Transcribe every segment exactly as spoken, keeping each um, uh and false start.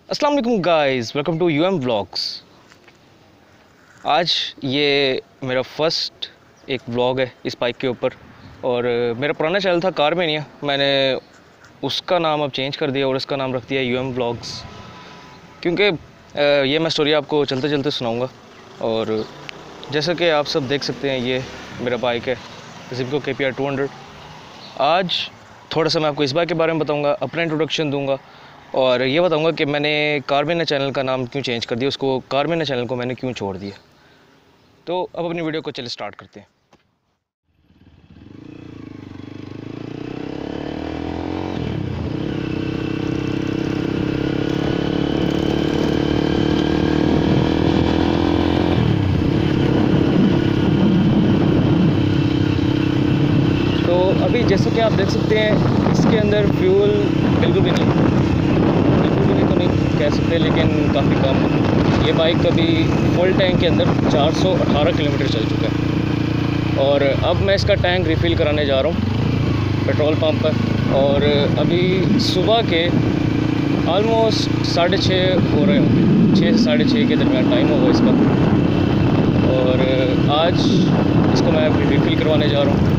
अस्सलाम वालेकुम guys, welcome to U M vlogs. आज ये मेरा फर्स्ट एक व्लॉग है इस बाइक के ऊपर। और मेरा पुराना चैनल था कार मैनिया, मैंने उसका नाम अब चेंज कर दिया और इसका नाम रख दिया यू एम व्लॉग्स, क्योंकि ये मैं स्टोरी आपको चलते चलते सुनाऊंगा। और जैसा कि आप सब देख सकते हैं, ये मेरा बाइक है ज़िमको के पी आर टू हंड्रेड। आज थोड़ा सा मैं आपको इस बाइक के बारे में बताऊंगा, अपना इंट्रोडक्शन दूंगा और ये बताऊंगा कि मैंने कार मैनिया चैनल का नाम क्यों चेंज कर दिया, उसको कार मैनिया चैनल को मैंने क्यों छोड़ दिया। तो अब अपनी वीडियो को चलिए स्टार्ट करते हैं। तो अभी जैसे कि आप देख सकते हैं, इसके अंदर फ्यूल बिल्कुल भी नहीं बिल्कुल भी नहीं तो नहीं कह सकते, लेकिन काफ़ी कम है। ये बाइक अभी फुल टैंक के अंदर चार सौ अठारह किलोमीटर चल चुका है और अब मैं इसका टैंक रिफ़िल कराने जा रहा हूँ पेट्रोल पंप पर। और अभी सुबह के ऑलमोस्ट साढ़े छः हो रहे होंगे, छः से साढ़े छः के दरमियान टाइम होगा इसका। और आज इसको मैं अभी रिफ़िल करवाने जा रहा हूँ।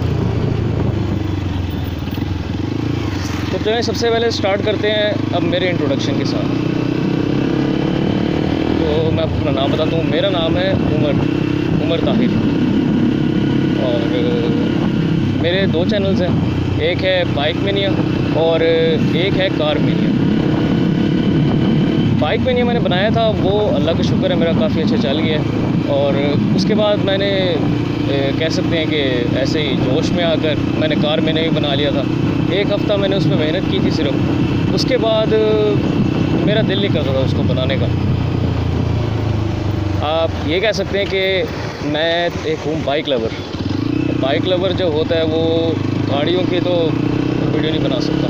तो चलिए सबसे पहले स्टार्ट करते हैं अब मेरे इंट्रोडक्शन के साथ। तो मैं अपना नाम बताता हूँ। मेरा नाम है उमर उमर ताहिर और मेरे दो चैनल्स हैं, एक है बाइक मैनिया और एक है कार मैनिया। बाइक मैनिया मैंने बनाया था, वो अल्लाह का शुक्र है मेरा काफ़ी अच्छा चल गया है। और उसके बाद मैंने कह सकते हैं कि ऐसे ही जोश में आकर मैंने कार मैनिया भी बना लिया था। एक हफ़्ता मैंने उसमें मेहनत की थी सिर्फ, उसके बाद मेरा दिल नहीं करता था उसको बनाने का। आप ये कह सकते हैं कि मैं एक हूँ बाइक लवर। बाइक लवर जो होता है वो गाड़ियों की तो वीडियो नहीं बना सकता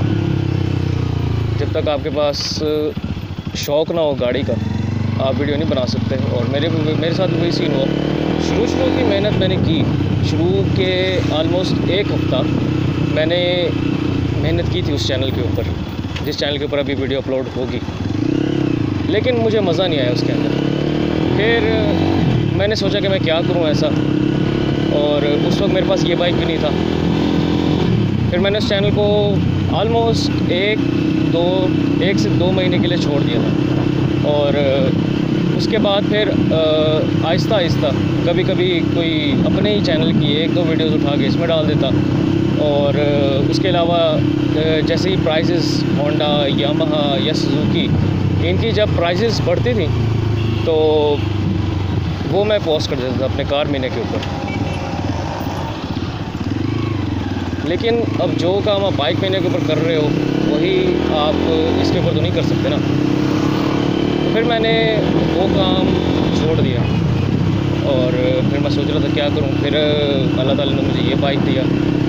जब तक आपके पास शौक़ ना हो गाड़ी का, आप वीडियो नहीं बना सकते। और मेरे मेरे साथ वही सीन हुआ। शुरू शुरू की मेहनत मैंने की, शुरू के ऑलमोस्ट एक हफ़्ता मैंने मेहनत की थी उस चैनल के ऊपर, जिस चैनल के ऊपर अभी वीडियो अपलोड होगी, लेकिन मुझे मज़ा नहीं आया उसके अंदर। फिर मैंने सोचा कि मैं क्या करूं ऐसा, और उस वक्त मेरे पास ये बाइक भी नहीं था। फिर मैंने उस चैनल को ऑलमोस्ट एक दो एक से दो महीने के लिए छोड़ दिया था। और उसके बाद फिर आहिस्ता आहिस्ता कभी कभी कोई अपने ही चैनल की एक दो वीडियोज़ उठा के इसमें डाल देता। और उसके अलावा जैसे ही प्राइसेस होंडा, यामाहा या सुजुकी, इनकी जब प्राइसेस बढ़ती थी तो वो मैं पोस्ट कर देता था अपने कार मैनिया के ऊपर। लेकिन अब जो काम आप बाइक मैनिया के ऊपर कर रहे हो वही आप इसके ऊपर तो नहीं कर सकते ना। तो फिर मैंने वो काम छोड़ दिया और फिर मैं सोच रहा था क्या करूं। फिर अल्लाह ताला ने मुझे ये बाइक दिया।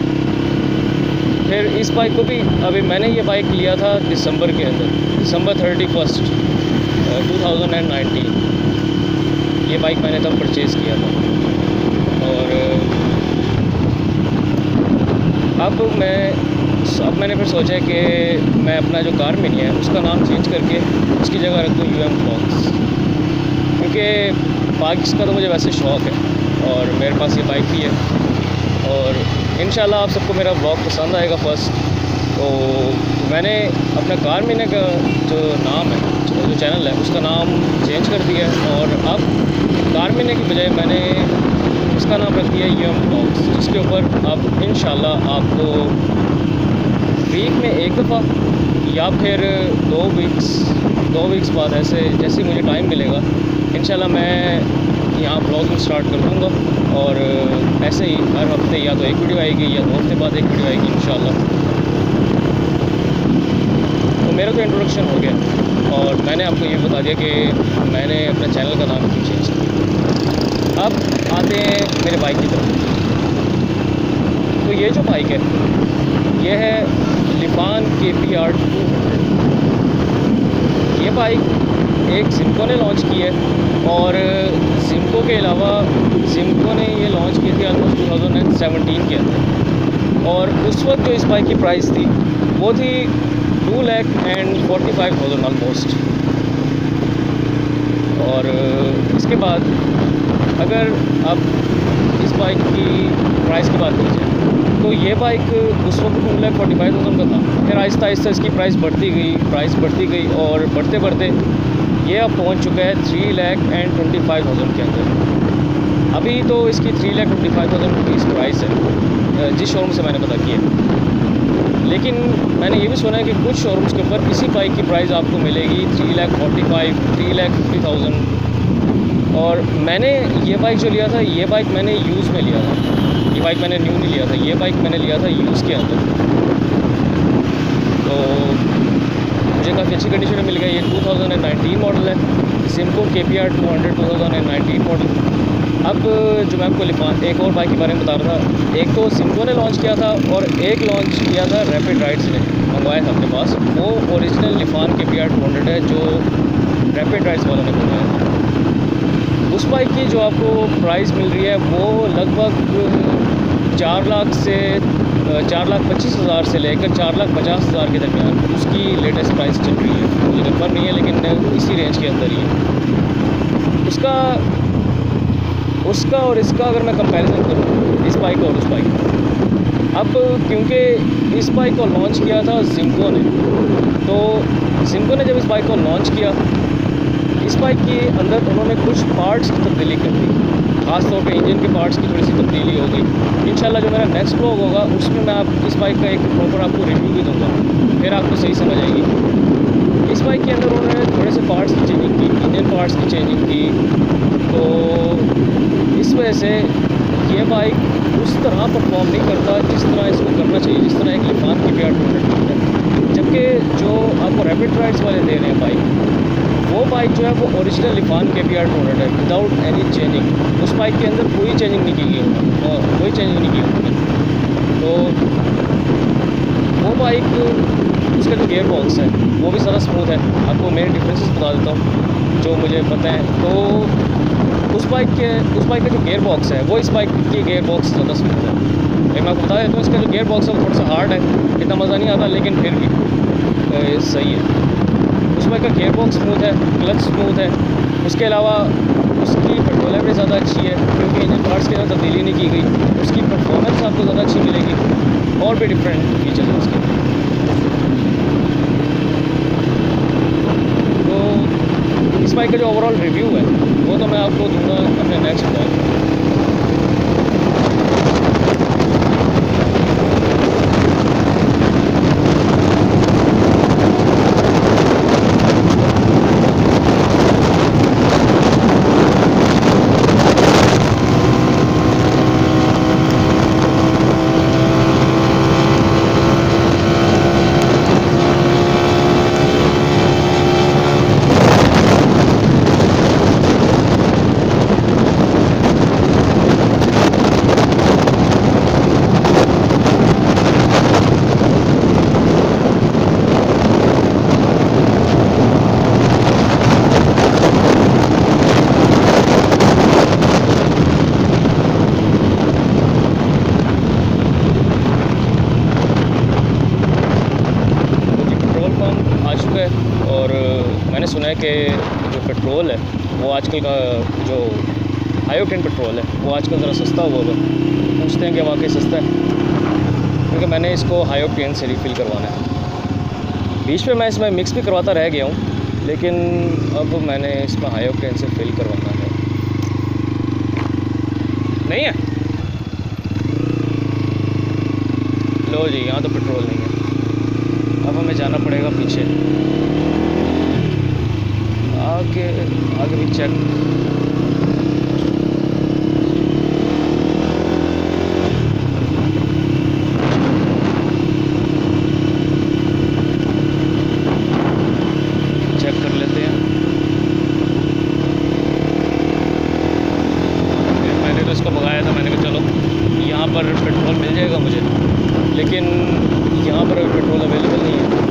फिर इस बाइक को भी अभी मैंने ये बाइक लिया था दिसंबर के अंदर, December thirty first two thousand and nineteen. ये बाइक मैंने तब परचेज़ किया था। और अब मैं अब मैंने फिर सोचा है कि मैं अपना जो कार मैनिया है उसका नाम चेंज करके उसकी जगह रख दूँ यू एम व्लॉग्स, क्योंकि बाइक्स का तो मुझे वैसे शौक़ है और मेरे पास ये बाइक भी है। और इंशाल्लाह आप सबको मेरा ब्लॉग पसंद आएगा फर्स्ट। तो मैंने अपना कार मैनिया का जो नाम है, जो चैनल है, उसका नाम चेंज कर दिया है। और अब कार मैनिया की बजाय मैंने उसका नाम रख दिया यू एम व्लॉग्स, जिसके ऊपर अब इंशाल्लाह आपको वीक में एक दफ़ा या फिर दो वीक्स दो वीक्स बाद ऐसे जैसे मुझे टाइम मिलेगा इंशाल्लाह मैं यहाँ ब्लॉगिंग स्टार्ट कर दूँगा। और ऐसे ही हर हफ्ते या तो एक वीडियो आएगी या दो हफ्ते बाद एक वीडियो आएगी इंशाल्लाह। तो मेरा तो इंट्रोडक्शन हो गया और मैंने आपको ये बता दिया कि मैंने अपने चैनल का नाम क्यों चेंज किया। अब आते हैं मेरे बाइक की तरफ। तो ये जो बाइक है ये है Lifan K P R two hundred. ये बाइक एक ज़िमको ने लॉन्च की है और ज़िमको के अलावा ज़िमको ने ये लॉन्च की थी ऑलमोस्ट टू थाउजेंड सेवेंटीन के अंदर। और उस वक्त जो इस बाइक की प्राइस थी वो थी two lakh and forty five thousand almost. और इसके बाद अगर आप इस बाइक की प्राइस की बात की जाए तो ये बाइक उस वक्त two lakh forty five thousand का था। फिर आहिस्ता आहिस्ता इसकी प्राइस बढ़ती गई प्राइस बढ़ती गई और बढ़ते बढ़ते ये अब पहुंच चुका है three lakh and twenty five thousand के अंदर। अभी तो इसकी three lakh twenty five thousand rupees price है जिस शोरूम से मैंने पता किया। लेकिन मैंने ये भी सुना है कि कुछ शोरूम्स के ऊपर इसी बाइक की प्राइस आपको मिलेगी three lakh forty five three lakh fifty thousand. और मैंने ये बाइक जो लिया था ये बाइक मैंने यूज़ में लिया था, ये बाइक मैंने न्यू नहीं लिया था, ये बाइक मैंने लिया था यूज़ के अंदर। तो मुझे काफ़ी अच्छी कंडीशन में मिल गया। ये टू थाउजेंड नाइनटीन मॉडल है, Simco K P R two hundred two thousand nineteen model. अब जो मैं आपको लिफान एक और बाइक के बारे में बता रहा था, एक तो सिम्को ने लॉन्च किया था और एक लॉन्च किया था रैपिड राइड्स ने, मंगवाया था अपने पास। वो original Lifan K P R two hundred है जो रैपिड राइड्स वालों ने मंगवाया था। उस बाइक की जो आपको प्राइस मिल रही है वो लगभग चार लाख से चार लाख पच्चीस हज़ार से लेकर चार लाख पचास हज़ार के दरमियान उसकी लेटेस्ट प्राइस चल रही है। मुझे कंफर्म नहीं है लेकिन इसी रेंज के अंदर ही है। उसका उसका और इसका अगर मैं कंपैरिजन करूँ इस बाइक और उस बाइक, अब क्योंकि इस बाइक को लॉन्च किया था सिम्को ने, तो सिम्को ने जब इस बाइक को लॉन्च किया इस बाइक के अंदर उन्होंने कुछ पार्ट्स की तब्दीली कर दी, ख़ास तौर पे इंजन के पार्ट्स की थोड़ी सी तब्दीली हो गई। इंशाल्लाह जो मेरा नेक्स्ट व्लॉग होगा उसमें मैं आप इस बाइक का एक प्रॉपर आपको रिव्यू भी दूँगा, फिर आपको सही समझ आएगी। इस बाइक के अंदर उन्होंने थोड़े से पार्ट्स की चेंजिंग की, इंजन पार्ट्स की चेंजिंग की, तो इस वजह से ये बाइक उस तरह परफॉर्म नहीं करता जिस तरह इसको करना चाहिए, जिस तरह एक लिफान की पी आर टू हंड्रेड करता है। जबकि जो आपको रैपिड राइड्स वाले दे रहे हैं बाइक, वो बाइक जो है वो original Lifan K P R two hundred है विदाउट एनी चेंजिंग। उस बाइक के अंदर कोई चेंजिंग नहीं की गई होगी और कोई चेंजिंग नहीं की होगी। तो वो बाइक उसका जो गेयर बॉक्स है वो भी ज़्यादा स्मूथ है। आपको मेरे डिफरेंसेस बता देता हूँ जो मुझे पता है। तो उस बाइक के उस बाइक का जो गेयर बॉक्स है वो इस बाइक के गेयर बॉक्स से ज़्यादा स्मूथ है। लेकिन मैं आपको बता देता हूँ इसका जो गेयर बॉक्स है वो थोड़ा सा हार्ड है, इतना मज़ा नहीं आता, लेकिन फिर भी सही है। उस बाइक का गेयर बॉक्स स्मूथ है, क्लच स्मूथ है। उसके अलावा उसकी पेट्रोल एवरेज ज़्यादा अच्छी है क्योंकि इंजन पार्ट्स के अंदर तब्दीली नहीं की गई। उसकी परफॉर्मेंस आपको ज़्यादा अच्छी मिलेगी और भी डिफरेंट फीचर्स हैं उसके। तो इस बाइक का जो ओवरऑल रिव्यू है वो तो मैं आपको दूंगा अपने नेक्स्ट ब्लॉग में। और मैंने सुना है कि जो पेट्रोल है वो आजकल का जो हाई ऑक्टेन पेट्रोल है वो आजकल ज़रा सस्ता हुआ हुआ है। पूछते हैं कि वाकई सस्ता है, क्योंकि मैंने इसको हाई ऑक्टेन से रिफ़िल करवाना है। बीच में मैं इसमें मिक्स भी करवाता रह गया हूँ, लेकिन अब मैंने इसमें हाई ऑक्टेन से फिल करवाना है। नहीं है, लो जी, यहाँ तो पेट्रोल नहीं है। अब हमें जाना पड़ेगा पीछे, आगे आगे भी चेक। चेक कर लेते हैं। मैंने तो इसको भगाया था, मैंने कहा चलो यहाँ पर पेट्रोल मिल जाएगा मुझे, लेकिन यहाँ पर अभी पेट्रोल अवेलेबल नहीं है।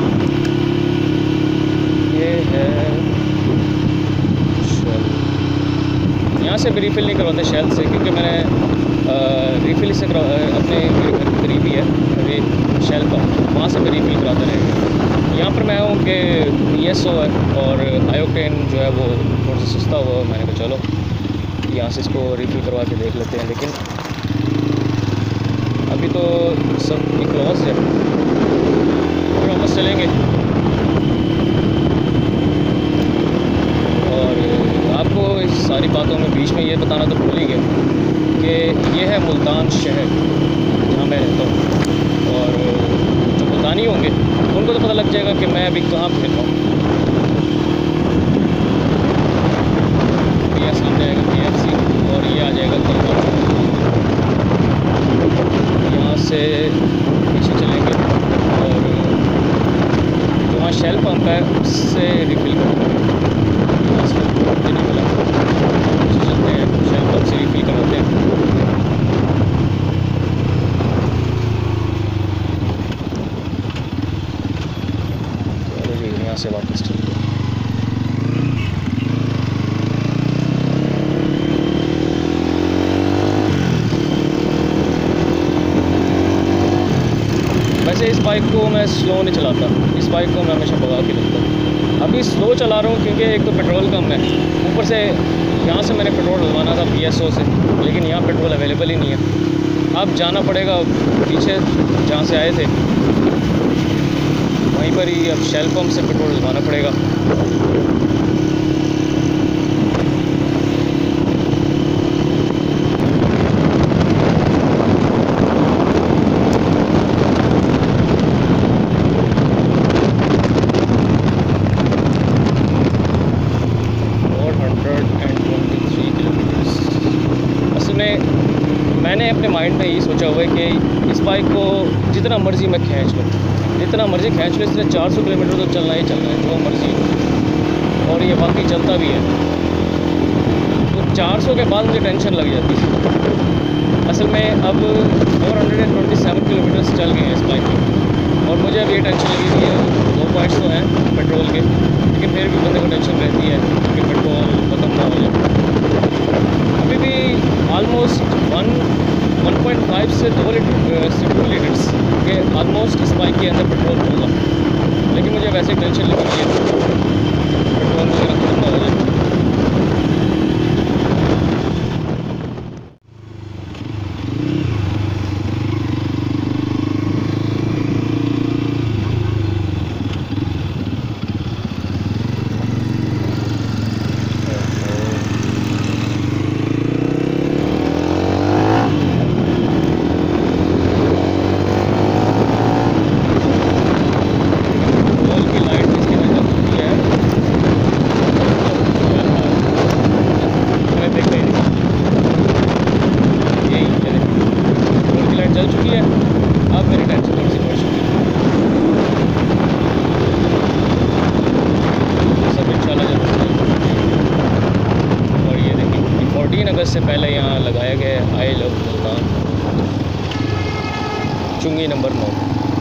ये है यहाँ से भी रिफ़िल नहीं करवाते शेल से, क्योंकि मैंने रिफ़िल से अपने मेरे घर के करीब ही है अभी शेल का, वहाँ से भी रिफ़िल कराते रहेंगे। यहाँ मैं हूँ कि पी एस ओ है और हाई ऑक्टेन जो है वो थोड़ा सा सस्ता हुआ। मैंने कहा चलो यहाँ से इसको रिफ़िल करवा के देख लेते हैं, लेकिन अभी तो सब क्लोज है और वापस चलेंगे। और आपको इस सारी बातों में बीच में ये बताना तो भूल ही गया कि ये है मुल्तान शहर जहाँ मैं रहता हूँ, और जो मुल्तानी होंगे उनको तो पता लग जाएगा कि मैं अभी कहाँ पर रहता हूँ। ये सामने आएगा के एफ सी और ये आ जाएगा कलवा। यहाँ से पीछे चलेंगे और जो वहाँ शेल पंप है उससे रिफ़िल करेंगे। यहाँ से नहीं मिला, पीछे चलते हैं, शेल पंप से रिफ़िल करवाते हैं। चलो जी, यहाँ से वापस चलते हैं। वैसे इस बाइक को मैं स्लो नहीं चलाता, इस बाइक को मैं हमेशा भगा के रखता हूँ। अभी स्लो चला रहा हूँ क्योंकि एक तो पेट्रोल कम है, ऊपर से यहाँ से मैंने पेट्रोल डलवाना था पी एस ओ से, लेकिन यहाँ पेट्रोल अवेलेबल ही नहीं है। अब जाना पड़ेगा पीछे जहाँ से आए थे वहीं पर ही, अब शेल पंप से पेट्रोल डलवाना पड़ेगा। मैंने अपने माइंड में यही सोचा हुआ है कि इस बाइक को जितना मर्ज़ी मैं खींच लूँ, जितना मर्ज़ी खींच लूँ, इसलिए चार सौ किलोमीटर तो चलना ही चलना है, जो मर्ज़ी। और ये वाकई चलता भी है। तो चार सौ के बाद मुझे टेंशन लग जाती है। असल में अब चार सौ सत्ताईस किलोमीटर चल गए हैं इस बाइक में, और मुझे अब ये टेंशन लगी हुई है। दो पॉइंट्स तो हैं पेट्रोल के, लेकिन फिर भी बंदे को टेंशन रहती है कि पेट्रोल ख़त्म ना हो जाए। अभी भी almost one one point five से दो लीटर से टू लीटर्स के ऑलमोस्ट इस बाइक के अंदर पेट्रोल होगा, लेकिन मुझे वैसे टेंशन लगी हुई है पेट्रोल मेरा खत्म ना हो जाए। अगस्त से पहले यहाँ लगाया गया है आई लव मुल्तान, चुंगी नंबर नौ।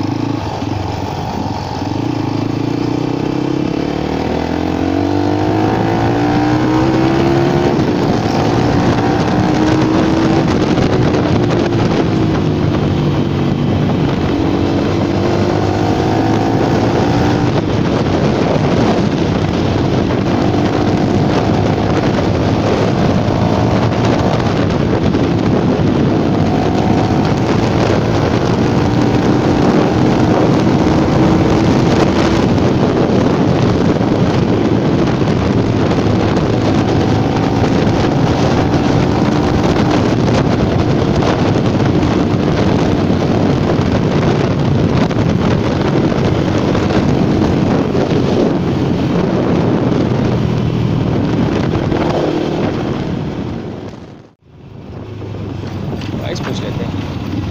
प्राइस पूछ लेते हैं।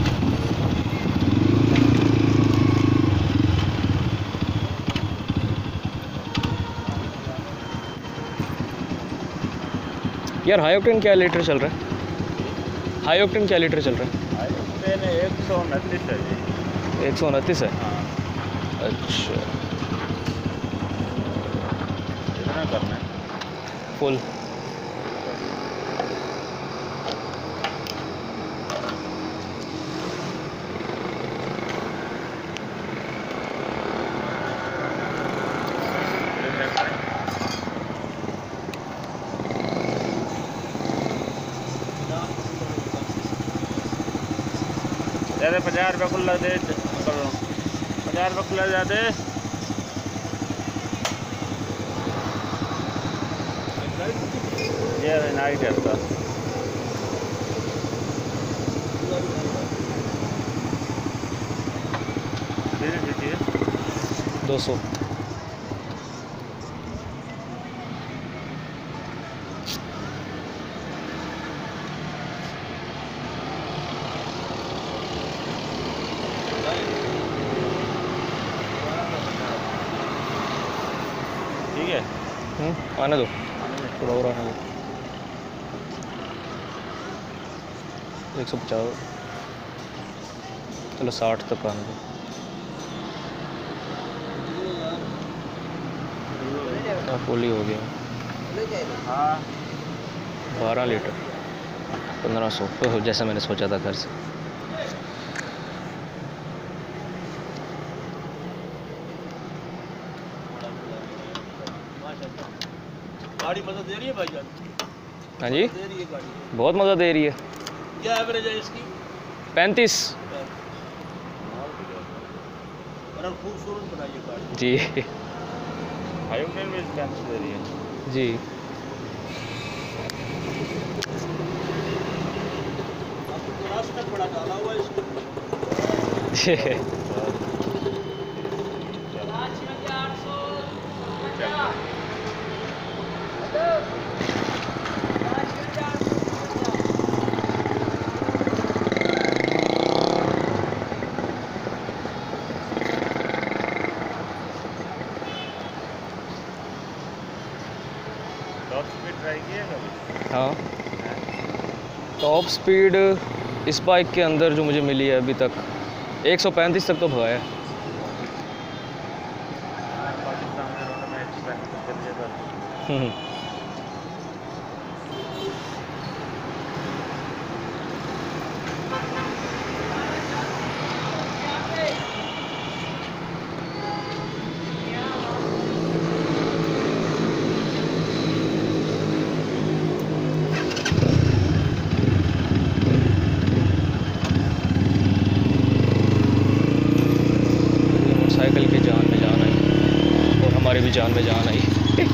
यार हाई ऑक्टेन क्या लीटर चल रहा है? हाई ऑक्टेन क्या लीटर चल रहा है? हाई ऑक्टेन एक सौ उनतीस है जी। एक सौ उनतीस है। हाँ। अच्छा, कितना करना है? फुल। दे पचास रुपये खुला दे करो पचास रुपये खुला जा दे ये नाइट है दो सौ ठीक है। हम्म आने दो थोड़ा और आने दो एक सौ पचास चलो साठ तक आने दो। फुल ही हो गया। हाँ बारह लीटर पंद्रह सौ तो जैसा मैंने सोचा था घर से। गाड़ी मजा दे रही है भाईजान? हाँ जी दे रही है गाड़ी, बहुत मज़ा दे रही है। क्या एवरेज है इसकी? पैंतीस बड़ा खूबसूरत बनाई है गाड़ी जी फाइव में पैंतीस दे रही है जी। आपको रास्ता बड़ा डाला हुआ है इसको। टॉप स्पीड ट्राई किया कभी? हाँ टॉप स्पीड इस बाइक के अंदर जो मुझे मिली है अभी तक एक सौ पैंतीस तक तो भगाया है। पाकिस्तान में रोड में एक सौ पैंतीस चल जाता हम्म मोटरसाइकिल की जान में जान आई और हमारी भी जान में जान आई।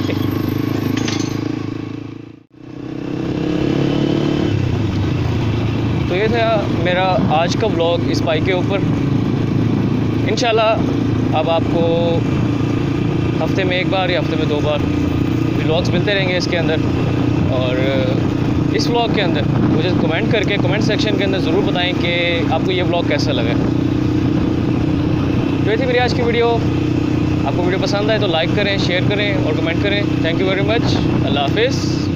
तो ये था मेरा आज का व्लॉग इस बाइक के ऊपर। इंशाल्लाह अब आपको हफ्ते में एक बार या हफ्ते में दो बार व्लॉग्स मिलते रहेंगे इसके अंदर। और इस व्लॉग के अंदर मुझे कमेंट करके कमेंट सेक्शन के अंदर ज़रूर बताएं कि आपको ये व्लॉग कैसा लगा। तो ये थी मेरी आज की वीडियो। आपको वीडियो पसंद आए तो लाइक करें, शेयर करें और कमेंट करें। Thank you very much. अल्लाह हाफिज़।